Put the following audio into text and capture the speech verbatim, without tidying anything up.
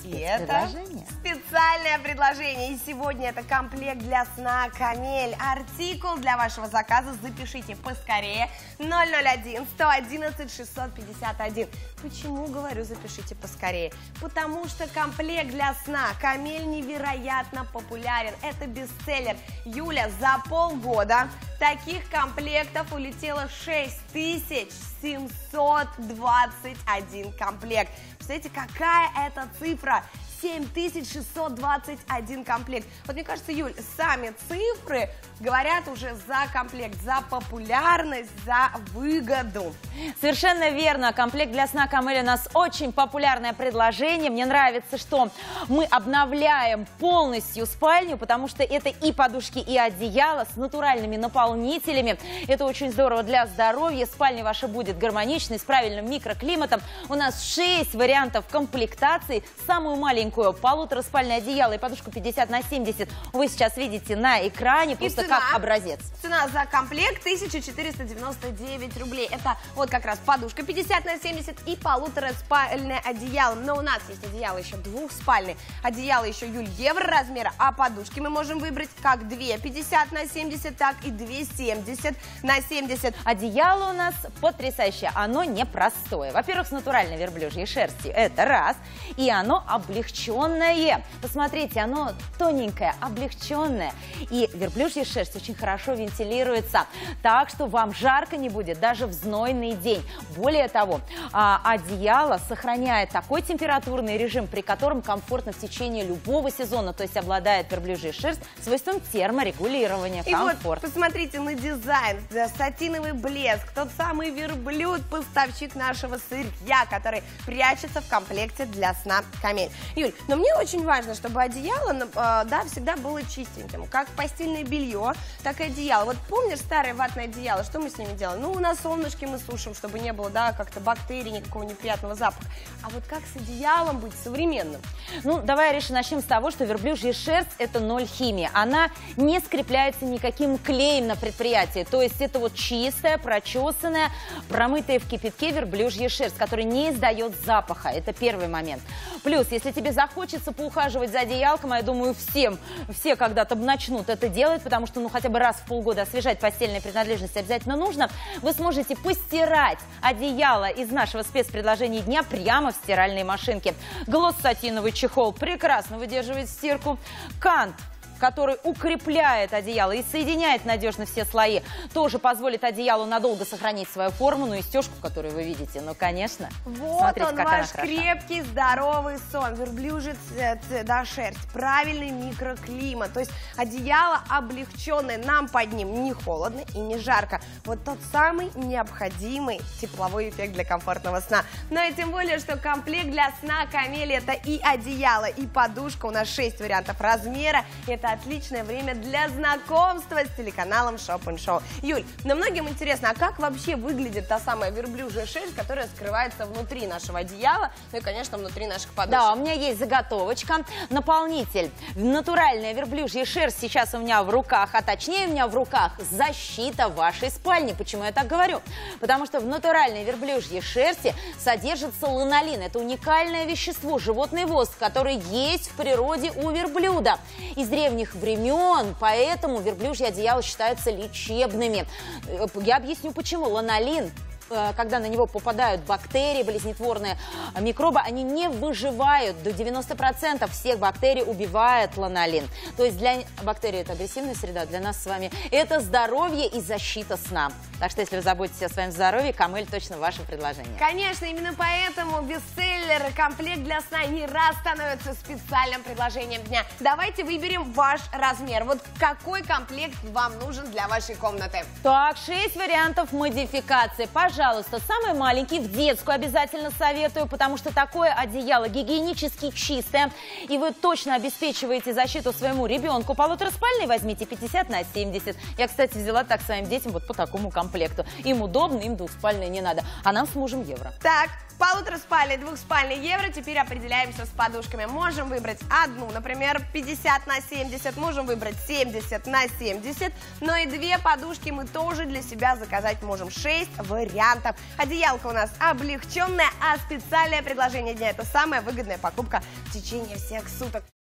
И это специальное предложение. И сегодня это комплект для сна «Камель». Артикул для вашего заказа запишите поскорее. ноль ноль один сто одиннадцать шестьсот пятьдесят один. Почему говорю запишите поскорее? Потому что комплект для сна «Камель» невероятно популярен. Это бестселлер. Юля, за полгода таких комплектов улетело шесть тысяч семьсот двадцать один комплект. Представляете, какая это цифра? семь тысяч шестьсот двадцать один комплект. Вот мне кажется, Юль, сами цифры говорят уже за комплект, за популярность, за выгоду. Совершенно верно. Комплект для сна «Камель» у нас очень популярное предложение. Мне нравится, что мы обновляем полностью спальню, потому что это и подушки, и одеяло с натуральными наполнителями. Это очень здорово для здоровья. Спальня ваша будет гармоничной, с правильным микроклиматом. У нас шесть вариантов комплектации. Самую маленькую полутораспальное одеяло и подушку пятьдесят на семьдесят вы сейчас видите на экране, просто цена, как образец. Цена за комплект тысяча четыреста девяносто девять рублей. Это вот как раз подушка пятьдесят на семьдесят и полутораспальное одеяло. Но у нас есть одеяло еще двухспальное. Одеяло еще, Юль, евро размера, а подушки мы можем выбрать как две пятьдесят на семьдесят, так и две семьдесят на семьдесят. Одеяло у нас потрясающее, оно непростое. Во-первых, с натуральной верблюжьей шерстью, это раз, и оно облегченное. Посмотрите, оно тоненькое, облегченное. И верблюжья шерсть очень хорошо вентилируется, так что вам жарко не будет даже в знойный день. Более того, одеяло сохраняет такой температурный режим, при котором комфортно в течение любого сезона, то есть обладает верблюжья шерсть свойством терморегулирования, комфорт. И вот посмотрите на дизайн, сатиновый блеск, тот самый верблюд, поставщик нашего сырья, который прячется в комплекте для сна «Камель». Юль, но мне очень важно, чтобы одеяло, да, всегда было чистеньким. Как постельное белье, так и одеяло. Вот помнишь старое ватное одеяло, что мы с ними делаем? Ну, на солнышке мы сушим, чтобы не было, да, как-то бактерий, никакого неприятного запаха. А вот как с одеялом быть современным? Ну, давай, Ариша, начнем с того, что верблюжья шерсть – это ноль химии. Она не скрепляется никаким клеем на предприятии. То есть это вот чистая, прочесанная, промытая в кипятке верблюжья шерсть, которая не издает запаха. Это первый момент. Плюс, если тебе захочется поухаживать за одеялком, я думаю, всем, все когда-то начнут это делать, потому что, ну, хотя бы раз в полгода освежать постельные принадлежности обязательно нужно, вы сможете постирать одеяло из нашего спецпредложения дня прямо в стиральной машинке. Глосс-сатиновый чехол прекрасно выдерживает стирку. Кант, который укрепляет одеяло и соединяет надежно все слои, тоже позволит одеялу надолго сохранить свою форму, ну и стежку, которую вы видите, ну, конечно. Вот смотрите, он, как ваш она крепкий, здоровый сон, верблюжий цвет, да, шерсть, правильный микроклимат, то есть одеяло облегченное, нам под ним не холодно и не жарко. Вот тот самый необходимый тепловой эффект для комфортного сна. Но и тем более, что комплект для сна «Камель» — это и одеяло, и подушка, у нас шесть вариантов размера, это отличное время для знакомства с телеканалом Shop and Show. Юль, но многим интересно, а как вообще выглядит та самая верблюжья шерсть, которая скрывается внутри нашего одеяла, ну и, конечно, внутри наших подушек? Да, у меня есть заготовочка, наполнитель. Натуральная верблюжья шерсть сейчас у меня в руках, а точнее у меня в руках защита вашей спальни. Почему я так говорю? Потому что в натуральной верблюжьей шерсти содержится ланолин. Это уникальное вещество, животный воск, который есть в природе у верблюда. Из древних времен, поэтому верблюжьи одеяла считаются лечебными. Я объясню почему. Ланолин, когда на него попадают бактерии, болезнетворные микробы, они не выживают. До девяноста процентов всех бактерий убивает ланолин. То есть для бактерий это агрессивная среда, для нас с вами это здоровье и защита сна. Так что, если вы заботитесь о своем здоровье, «Камель» точно ваше предложение. Конечно, именно поэтому бестселлер комплект для сна не раз становится специальным предложением дня. Давайте выберем ваш размер. Вот какой комплект вам нужен для вашей комнаты? Так, шесть вариантов модификации. Пожалуйста, самый маленький в детскую обязательно советую, потому что такое одеяло гигиенически чистое, и вы точно обеспечиваете защиту своему ребенку. Полутораспальный возьмите пятьдесят на семьдесят. Я, кстати, взяла так своим детям вот по такому комплекту. Им удобно, им двухспальное не надо. А нам с мужем евро. Так, полутораспальной, двухспальной евро. Теперь определяемся с подушками. Можем выбрать одну, например, пятьдесят на семьдесят, можем выбрать семьдесят на семьдесят, но и две подушки мы тоже для себя заказать можем. шесть вариантов. Одеялка у нас облегченная, а специальное предложение дня – это самая выгодная покупка в течение всех суток.